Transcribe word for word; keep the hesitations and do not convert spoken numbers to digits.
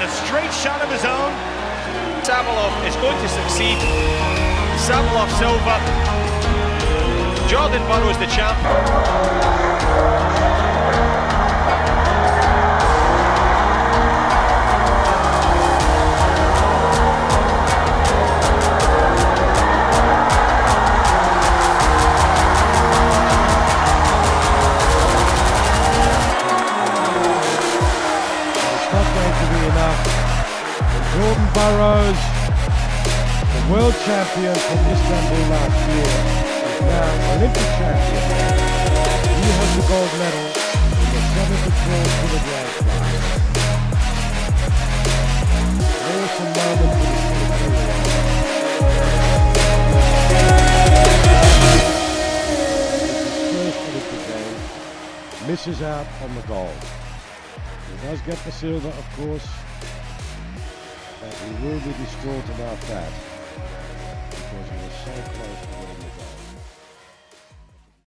and a straight shot of his own. Sabalov is going to succeed. Sabalov silver. Jordan Burroughs the champ. Jordan Burroughs, the world champion from Istanbul last year, is now Olympic champion. He has the gold medal in the seventy kilogram class. Awesome moment for the Philippines. First Olympic Games, misses out on the gold. He does get the silver, of course. But he will be distraught about that because he was so close to the